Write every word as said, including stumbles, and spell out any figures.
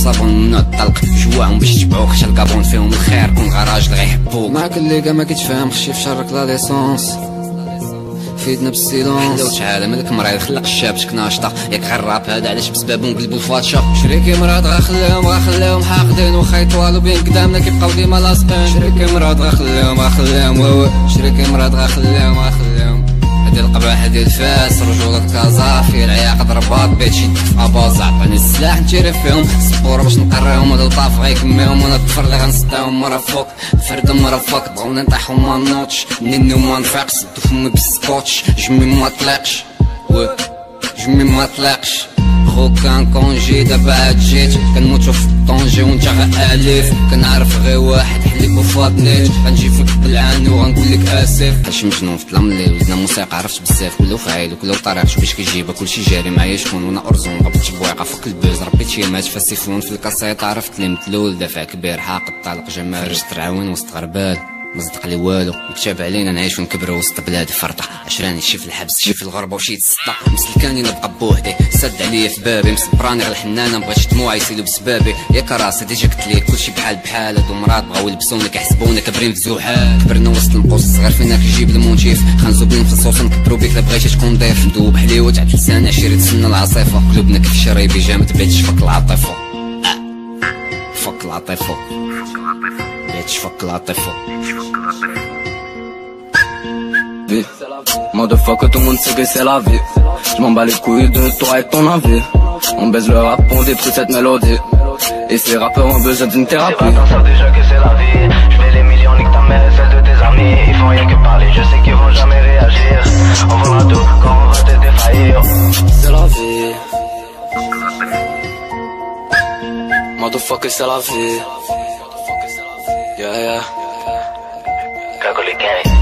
الصابون ممنوع الطلق، جواهم باش يتبعوك حتى الكابون فيهم الخير، كون غراج اللي غيحبوك معاك اللي كاع ما كيتفهم، خشي في شرك لا ليسونس فيدنا بالسيلونس. حلوت عالم ملك مريض خلق الشابتك ناشطة، ياك غير الراب هذا علاش بسبابو نقلبو الفاتشة. شريكي مراد غخليهم غخليهم حاقدين وخا يطوالو بين قدامنا كيبقاو ديما لاصقين. شريكي مراد غخليهم غخليهم واوا شريكي مراد غخليهم غخليهم. هادي القباح هادي الفاس رجولة كازا فيه العياق ضربات بيت شد في اباز، عطاني السلاح نتيري فيهم السبورة باش نقريهم، هاد الطاف غيكميهم وانا الطفر اللي غنصداهم مرة فوق فرد مرة فوق. بغاونا نطيحو ما نوضش مني وما نفيقش، سدو فمي بالسكوتش جمي ما طلقش جمي ما طلقش. خو كان كونجي دابا عاد جيت كنموتو في الطونجي وانت غا اليف، كنعرف غير واحد حليك وفاضنيت، غنجي فيك بالعاني وغنقولك اسف. هادشي مجنون في الظلام اللي ولدنا موسيقى عرفت بزاف، كلو فاعل وكلو طريقته باش كيجيبها كلشي جاري معايا شكون وانا ارزون غبت بواقع فك البوز ربيت شيمات فاسيفون في الكاسيط عرفت لي متلول دافع كبير حاقد طالق جمال رجت تعاون وسط غربال ما صدق لي والو، مكتاب علينا نعيش ونكبرو وسط بلاد فرطة، عشراني شي في الحبس شي في الغربة وشي تسطا. مسلكاني نبقى بوحدي سد عليا في بابي، مصبراني غير الحنانة مبغاتش دموعي يسيلو بسبابي. ياك راسي ديجا قلت ليك كلشي بحال بحال، هادو مرات بغاو يلبسونا كيحسبونا كابرين في زوحال. كبرنا وسط النقوص الصغير فينا كيجيب الموتيف، خنزوبين في الصوص نكبرو بيك لا بغيتي تكون ضيف، ندوب حليوة تعد لسان عشيري تسنى العاصفة، قلوبنا كيف شراي بيجامة بيتش فك العاطفة فك العاطفة بيتش فك العاطفة. Motherfucker, tout le monde sait que c'est la vie. Je m'en bats les couilles de toi et ton avis. On baise le rap, on détruit cette mélodie. Et ces rappeurs ont besoin d'une thérapie. Les bâtards savent déjà que c'est la vie. Je fais les millions, nique ta mère et celle de tes amis. Ils font rien que parler, je sais qu'ils vont jamais réagir. On vendra tout quand on va te défaillir. C'est la vie. Motherfucker, c'est la vie. Yeah, yeah. Cago les gang.